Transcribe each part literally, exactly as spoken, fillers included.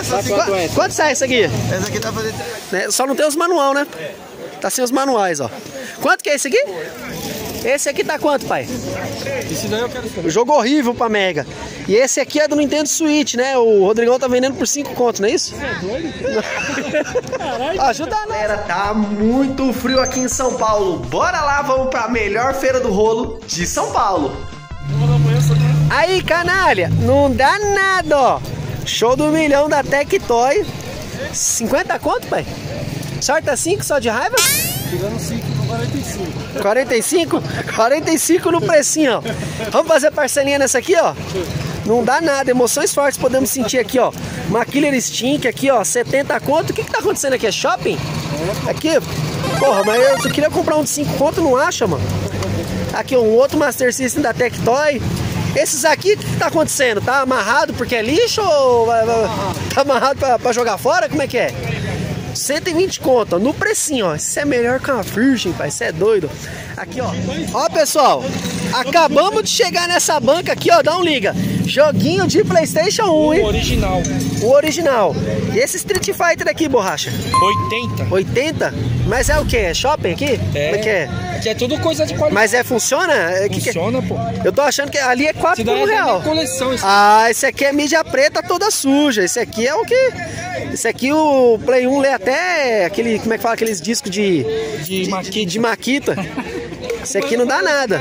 essa? Tá quanto, é? Quanto sai isso aqui? Essa aqui tá fazendo... Né? Só não tem os manual, né? Tá sem os manuais, ó. Quanto que é esse aqui? Esse aqui tá quanto, pai? Esse daí eu quero saber. Jogo horrível pra Mega. E esse aqui é do Nintendo Switch, né? O Rodrigão tá vendendo por cinco contos, não é isso? Você é doido? Caralho. Ajuda a galera, tá muito frio aqui em São Paulo. Bora lá, vamos pra melhor feira do rolo de São Paulo. Aí, canalha, não dá nada, ó. Show do milhão da Tectoy. cinquenta conto, pai? Sorta cinco só de raiva? Tirando cinco no quarenta e cinco. quarenta e cinco? quarenta e cinco no precinho, ó. Vamos fazer parcelinha nessa aqui, ó. Não dá nada, emoções fortes podemos sentir aqui, ó. Uma Killer Stink aqui, ó, setenta conto. O que que tá acontecendo aqui? É shopping? Aqui, porra, mas eu queria comprar um de cinco conto, não acha, mano? Aqui, um outro Master System da Tectoy. Esses aqui, o que que tá acontecendo? Tá amarrado porque é lixo ou vai, vai, tá amarrado pra, pra jogar fora? Como é que é? cento e vinte conto, ó, no precinho, ó. Isso é melhor que uma Virgin, pai. Isso é doido. Aqui, ó. Ó, pessoal. Acabamos de chegar nessa banca aqui, ó. Dá um liga. Joguinho de PlayStation um, hein? O original. O original. E esse Street Fighter aqui, borracha? oitenta. oitenta? Mas é o quê? É shopping aqui? É. Como é que é? Aqui é tudo coisa de qualidade. Mas é, funciona? É, que Funciona, que é? pô. Eu tô achando que ali é quatro Esse daí por é da real. minha coleção. Esse... Ah, esse aqui é mídia preta toda suja. Esse aqui é o que... Esse aqui o Play um lê até aquele... Como é que fala? Aqueles discos de... De, de Maquita. De Maquita. Esse aqui não dá nada.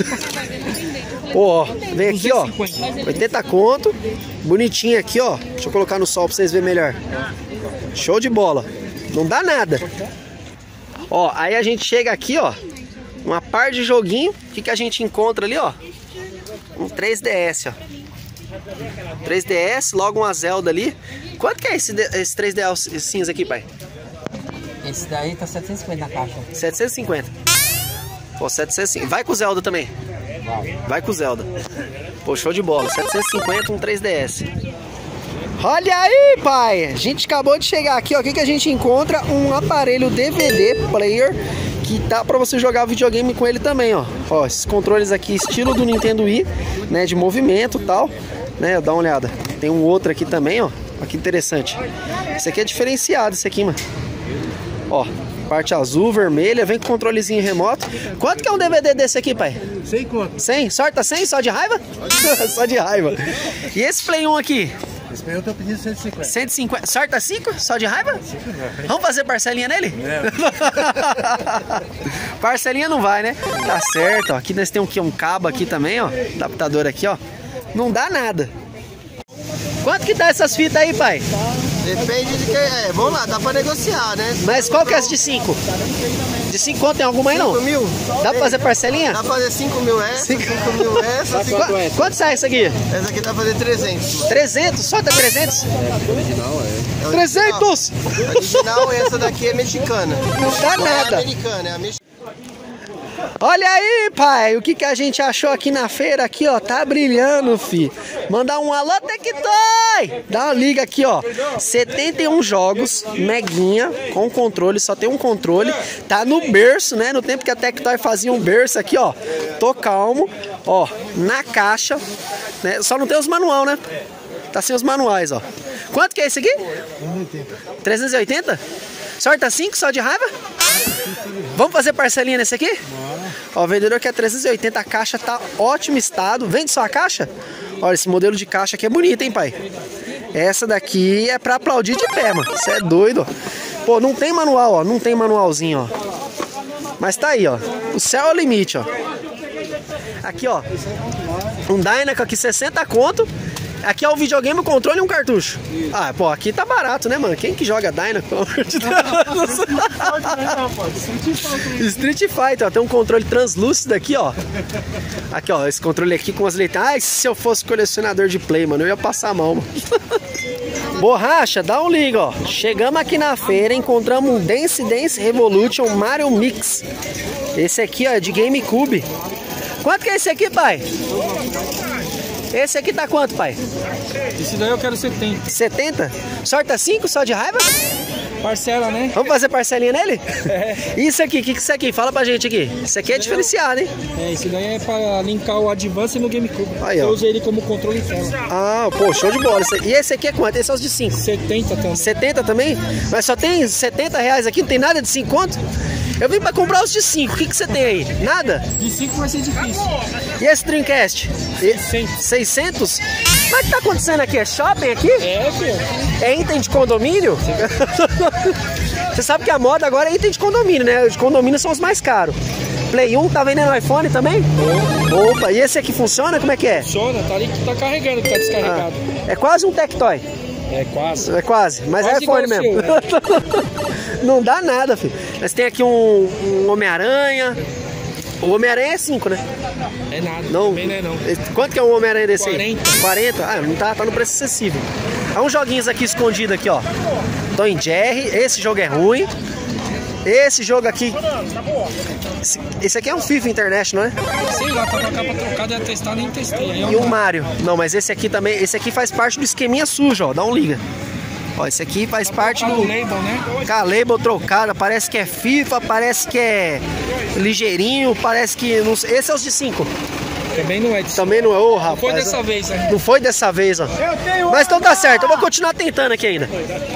Ó, vem aqui, ó. oitenta conto. Bonitinho aqui, ó. Deixa eu colocar no sol pra vocês verem melhor. Show de bola. Não dá nada. Ó, aí a gente chega aqui, ó. Uma par de joguinho. O que que a gente encontra ali, ó? Um três D S, ó. três D S, logo uma Zelda ali. Quanto que é esse, esse três D S cinza aqui, pai? Esse daí tá setecentos e cinquenta na caixa. setecentos e cinquenta. Pô, setecentos e cinquenta. Vai com o Zelda também. Vai. Vai com o Zelda. Pô, show de bola. setecentos e cinquenta, um três D S. Olha aí, pai. A gente acabou de chegar aqui, ó. O que que a gente encontra? Um aparelho D V D player que dá pra você jogar videogame com ele também, ó. Ó, esses controles aqui, estilo do Nintendo Wii, né? De movimento e tal. Né? Dá uma olhada. Tem um outro aqui também, ó. Olha que interessante. Esse aqui é diferenciado, esse aqui, mano. Ó, parte azul, vermelha, vem com controlezinho remoto. Quanto que é um D V D desse aqui, pai? cem conto. cem? Sorta cem? Só de raiva? Só de raiva. E esse Play um aqui? Esse daí eu tô pedindo cento e cinquenta. cento e cinquenta. Sorta cinco? Só de raiva? Vamos fazer parcelinha nele? Parcelinha não vai, né? Tá certo, ó. Aqui nós temos um cabo aqui também, ó. Adaptador aqui, ó. Não dá nada. Quanto que tá essas fitas aí, pai? Depende de quem é. Vamos lá, dá pra negociar, né? Mas qual que é essa de cinco? De cinco conto tem alguma aí não? cinco mil? Dá pra fazer parcelinha? Dá pra fazer cinco mil essa, Cinco- cinco mil essa, cinco... Qu quanto sai isso aqui? Essa aqui tá fazendo trezentos. trezentos? Solta trezentos? É o trezentos! original. A original, essa daqui é mexicana. Não dá Não é nada. americana, é a mexicana. Olha aí, pai, o que que a gente achou aqui na feira aqui, ó, tá brilhando, fi. Mandar um alô, Tectoy! Dá uma liga aqui, ó, setenta e um jogos, meguinha, com controle, só tem um controle, tá no berço, né, no tempo que a Tectoy fazia um berço aqui, ó, tô calmo, ó, na caixa, né, só não tem os manual, né, tá sem os manuais, ó. Quanto que é esse aqui? trezentos e oitenta? Sorta cinco só de raiva? Vamos fazer parcelinha nesse aqui? Ó, o vendedor quer trezentos e oitenta, a caixa tá ótimo estado. Vende só a caixa? Olha, esse modelo de caixa aqui é bonito, hein, pai? Essa daqui é pra aplaudir de pé, mano. Você é doido, ó. Pô, não tem manual, ó. Não tem manualzinho, ó. Mas tá aí, ó. O céu é o limite, ó. Aqui, ó. Um Dynaco aqui, sessenta conto. Aqui é o videogame, o controle e um cartucho. Ah, pô, aqui tá barato, né, mano? Quem que joga Dynaco, pelo amor de Deus? Street Fighter, ó. Tem um controle translúcido aqui, ó. Aqui, ó. Esse controle aqui com as letras. Ai, se eu fosse colecionador de Play, mano, eu ia passar a mão, mano. Borracha, dá um liga, ó. Chegamos aqui na feira, encontramos um Dance Dance Revolution Mario Mix. Esse aqui, ó, é de GameCube. Quanto que é esse aqui, pai? Esse aqui tá quanto, pai? Esse daí eu quero setenta. setenta? Sorta cinco só de raiva? Parcela, né? Vamos fazer parcelinha nele? É. Isso aqui, o que, que é isso aqui? Fala pra gente aqui. Isso aqui é diferenciado, hein? É, esse daí é pra linkar o Advance no GameCube. Aí, ó. Eu usei ele como controle tela. Ah, pô, show de bola. E esse aqui é quanto? Esse é os de cinco. setenta também. setenta também? Mas só tem setenta reais aqui, não tem nada de cinco conto? Eu vim pra comprar os de cinco, o que, que você tem aí? Nada? De cinco vai ser difícil. E esse Dreamcast? seiscentos. seiscentos? Mas o que tá acontecendo aqui? É shopping aqui? É, filho. É item de condomínio? Você sabe que a moda agora é item de condomínio, né? Os condomínios são os mais caros. Play um tá vendendo iPhone também? Opa. Opa, e esse aqui funciona? Como é que é? Funciona, tá ali que tá carregando, que tá descarregado. Ah, é quase um Tectoy. É quase. É quase, mas Quase é iPhone igual mesmo. o seu, né? Não dá nada, filho. Mas tem aqui um, um Homem-Aranha. O Homem-Aranha é cinco, né? É nada, Não. também não é não. Quanto que é um Homem-Aranha desse quarenta. aí? quarenta? Ah, não tá, tá no preço acessível. Há uns joguinhos aqui escondidos aqui, ó. Tom e Jerry, esse jogo é ruim. Esse jogo aqui... Esse, esse aqui é um FIFA International, né? Sei lá, tá com a capa trocada, ia testar, nem testei. Aí E o Mario. Não, mas esse aqui também... Esse aqui faz parte do esqueminha sujo, ó. Dá um liga. Ó, esse aqui faz parte do... label, né? Com a label trocada, parece que é FIFA, parece que é ligeirinho, parece que... Não sei. Esse é os de cinco. Também não é de Também não é, ô, rapaz. Foi dessa vez, né? Não foi dessa vez, ó. Mas então tá certo, eu vou continuar tentando aqui ainda.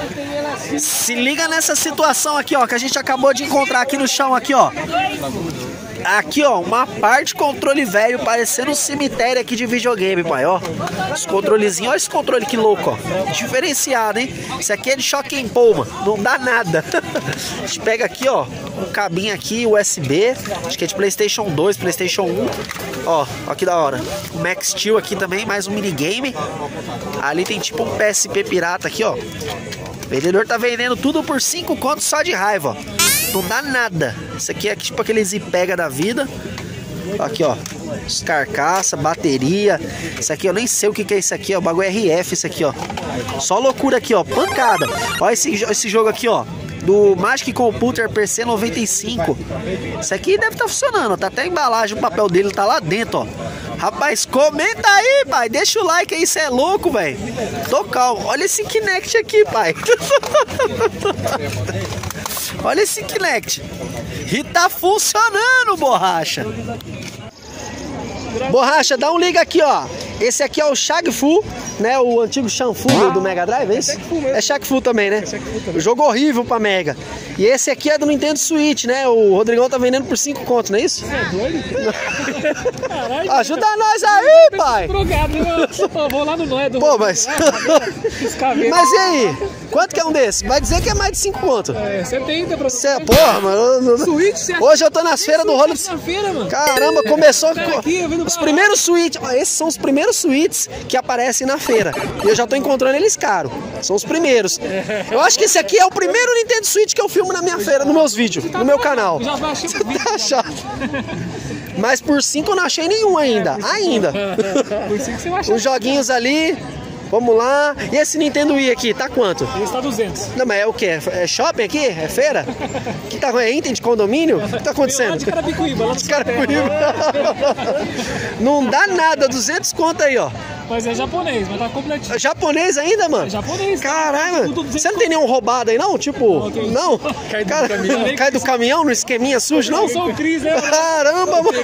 Se liga nessa situação aqui, ó, que a gente acabou de encontrar aqui no chão, aqui, ó. Aqui, ó, uma parte de controle velho, parecendo um cemitério aqui de videogame, pai, ó. Os controlezinhos, ó esse controle que louco, ó. Diferenciado, hein? Isso aqui é de choque em polma, não dá nada. A gente pega aqui, ó, um cabinho aqui, U S B. Acho que é de PlayStation dois, PlayStation um. Ó, ó que da hora. O Max Steel aqui também, mais um minigame. Ali tem tipo um P S P pirata aqui, ó. O vendedor tá vendendo tudo por cinco contos só de raiva, ó. Não dá nada. Isso aqui é tipo aqueles Ipega da vida. Aqui, ó. Os carcaça, bateria. Isso aqui eu nem sei o que, que é isso aqui, ó. O bagulho R F, isso aqui, ó. Só loucura aqui, ó. Pancada. Olha esse, esse jogo aqui, ó. Do Magic Computer P C noventa e cinco. Isso aqui deve estar tá funcionando. Tá até a embalagem, o papel dele tá lá dentro, ó. Rapaz, comenta aí, pai. Deixa o like aí, cê é louco, velho. Tô calmo. Olha esse Kinect aqui, pai. Olha esse Kinect. E tá funcionando, borracha. Borracha, dá um liga aqui, ó. Esse aqui é o Shaq Fu, né? O antigo Shanfu do, do Mega Drive, é isso? É Shaq Fu também, né? O jogo horrível pra Mega. E esse aqui é do Nintendo Switch, né? O Rodrigão tá vendendo por cinco contos, não é isso? É doido? Caralho, ajuda nós aí, pai! Drogado, eu vou lá no Noé. Pô, mas... Mas e aí? Quanto que é um desse? Vai dizer que é mais de cinco contos. É, setenta pra você. Porra, mano. Switch, você... Hoje eu tô nas feiras do rolo. Feira, mano. Caramba, começou com... aqui, os primeiros suítes. Esses são os primeiros suítes que aparecem na feira. E eu já tô encontrando eles caros. São os primeiros. Eu acho que esse aqui é o primeiro Nintendo Switch que eu filmo na minha feira, nos meus vídeos, no meu canal. Já baixei o vídeo. Tá chato. Mas por cinco eu não achei nenhum ainda. Ainda. Por cinco você vai achar. Os joguinhos ali. Vamos lá. E esse Nintendo Wii aqui, tá quanto? Ele está duzentos. Não, mas é o quê? É shopping aqui? É feira? Que tá, é item de condomínio? O que tá acontecendo? Lá de Carapicuíba, lá de Carapicuíba. Não dá nada, duzentos conto aí, ó. Mas é japonês, mas tá completinho. Japonês ainda, mano? É japonês. Caralho, mano. Você não tem nenhum roubado aí, não? Tipo, não? não? Cai do Cara, caminhão. Cai do caminhão no esqueminha sujo, não? Eu sou o Cris, né? Caramba, mano.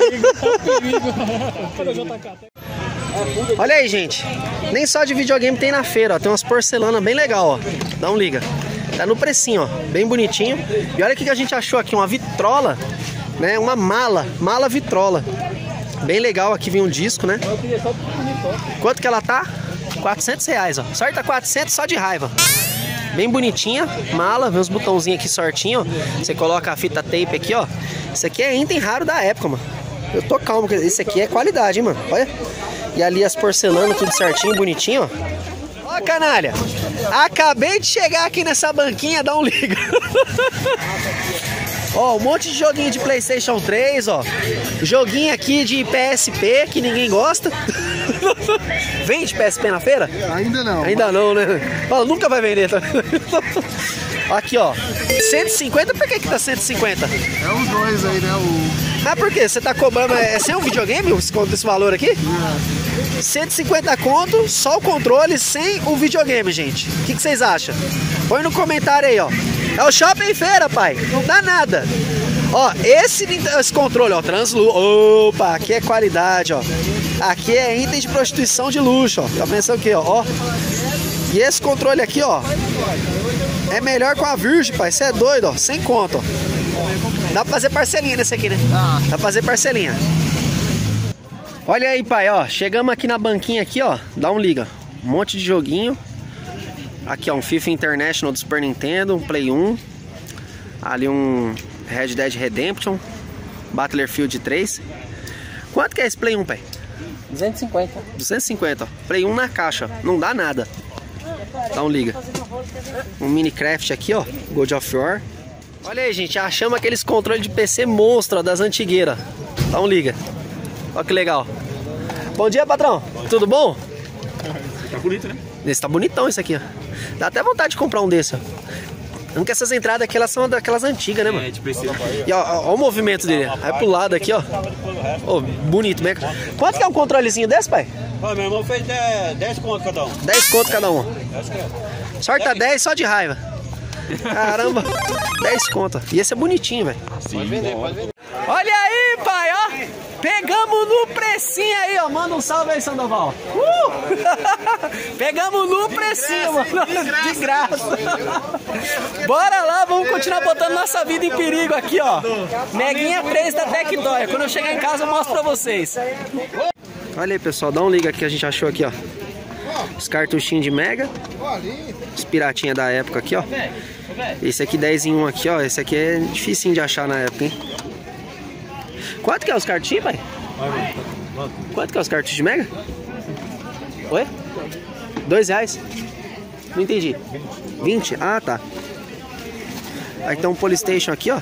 Cadê o J K? Olha aí, gente. Nem só de videogame tem na feira, ó. Tem umas porcelanas bem legal, ó. Dá um liga. Tá no precinho, ó. Bem bonitinho. E olha o que a gente achou aqui. Uma vitrola, né? Uma mala. Mala vitrola. Bem legal. Aqui vem um disco, né? Quanto que ela tá? quatrocentos reais, ó. Só tá quatrocentos só de raiva. Bem bonitinha. Mala. Vem uns botãozinhos aqui sortinho, ó. Você coloca a fita tape aqui, ó. Isso aqui é item raro da época, mano. Eu tô calmo, porque esse aqui é qualidade, hein, mano. Olha. E ali as porcelanas, tudo certinho, bonitinho, ó. Ó, canalha. Acabei de chegar aqui nessa banquinha, dá um liga. Ó, um monte de joguinho de PlayStation três, ó. Joguinho aqui de P S P, que ninguém gosta. Vende P S P na feira? Ainda não. Ainda não, né? Ó, nunca vai vender, tá? Aqui, ó. cento e cinquenta, por que que tá cento e cinquenta? É os dois aí, né? O... Ah, por quê? Você tá cobrando... É sem um videogame esse valor aqui? É. cento e cinquenta conto, só o controle, sem o videogame, gente. O que, que vocês acham? Põe no comentário aí, ó. É o shopping feira, pai. Não dá nada. Ó, esse, esse controle, ó, translu... Opa, aqui é qualidade, ó. Aqui é item de prostituição de luxo, ó. Tá pensando o quê, ó? Ó. E esse controle aqui, ó, é melhor com a Virgem, pai. Você é doido, ó. Sem conta, ó. Dá pra fazer parcelinha nesse aqui, né? Dá pra fazer parcelinha. Olha aí, pai, ó. Chegamos aqui na banquinha aqui, ó. Dá um liga. Um monte de joguinho. Aqui, ó, um FIFA International do Super Nintendo, um Play um. Ali um Red Dead Redemption, Battlefield três. Quanto que é esse Play um, pai? duzentos e cinquenta. duzentos e cinquenta, ó. Play um na caixa, ó. Não dá nada. Dá um liga. Um Minecraft aqui, ó. God of War. Olha aí, gente. Achamos aqueles controles de P C monstro, ó, das antigueiras. Dá um liga. Olha que legal. Bom dia, patrão. Tudo bom? Tá bonito, né? Esse tá bonitão esse aqui, ó. Dá até vontade de comprar um desse, ó. Não que essas entradas aqui, elas são daquelas antigas, né, mano? É, a gente precisa. E ó, ó, ó o movimento dele. Vai pro lado aqui, ó. Ô, bonito, né? Quanto que é um controlezinho desse, pai? Ó, meu irmão fez dez conto cada um. dez conto cada um. Sorta dez só de raiva. Caramba, dez conto. E esse é bonitinho, velho. Pode vender, pode vender. Olha aí, pai, ó. Pegamos no precinho aí, ó. Manda um salve aí, Sandoval. Uh! Pegamos no precinho, mano. De graça. Bora lá, vamos continuar botando nossa vida em perigo aqui, ó. Meguinha três da Tectoy. Quando eu chegar em casa eu mostro pra vocês. Olha aí, pessoal, dá um liga aqui que a gente achou aqui, ó. Os cartuchinhos de Mega. Os piratinha da época aqui, ó. Esse aqui dez em um aqui, ó. Esse aqui é dificinho de achar na época, hein? Quanto que é os cartuchinhos, pai? Quanto que é os cartuchos de Mega? Oi? Dois reais? Não entendi. Vinte? Ah, tá. Aí tem um Polystation aqui, ó.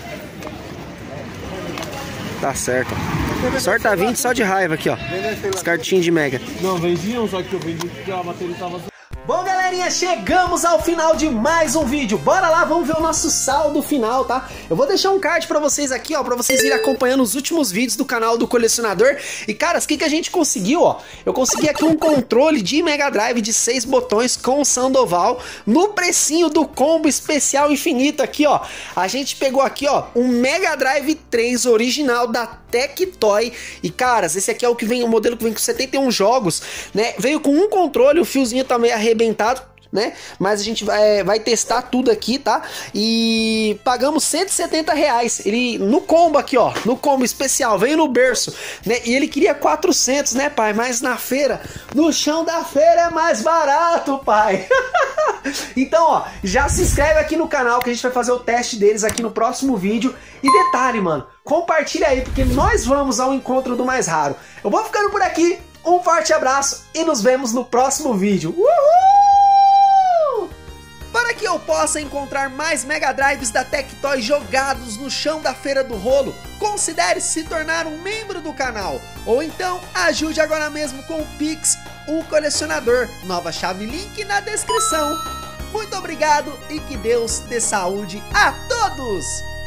Tá certo. Sorta vinte só de raiva aqui, ó. Os cartuchinhos de Mega. Não, vendiam, só que eu vendi porque a bateria tava... Bom, galerinha, chegamos ao final de mais um vídeo. Bora lá, vamos ver o nosso saldo final, tá? Eu vou deixar um card pra vocês aqui, ó, pra vocês irem acompanhando os últimos vídeos do canal do Colecionador. E, caras, o que, que a gente conseguiu, ó? Eu consegui aqui um controle de Mega Drive de seis botões com Sandoval no precinho do combo especial infinito aqui, ó. A gente pegou aqui, ó, um Mega Drive três original da Tectoy. E, caras, esse aqui é o que vem, o modelo que vem com setenta e um jogos, né? Veio com um controle, o fiozinho também arrebentado, né? Mas a gente vai, vai testar tudo aqui, tá? E pagamos cento e setenta reais. Ele no combo aqui, ó, no combo especial, veio no berço, né? E ele queria quatrocentos, né, pai? Mas na feira, no chão da feira é mais barato, pai. Então, ó, já se inscreve aqui no canal que a gente vai fazer o teste deles aqui no próximo vídeo. E detalhe, mano, compartilha aí, porque nós vamos ao encontro do mais raro. Eu vou ficando por aqui, um forte abraço e nos vemos no próximo vídeo. Uhul! Para que eu possa encontrar mais Mega Drives da Tectoy jogados no chão da Feira do Rolo, considere se tornar um membro do canal. Ou então, ajude agora mesmo com o Pix, um colecionador. Nova chave link na descrição. Muito obrigado e que Deus dê saúde a todos!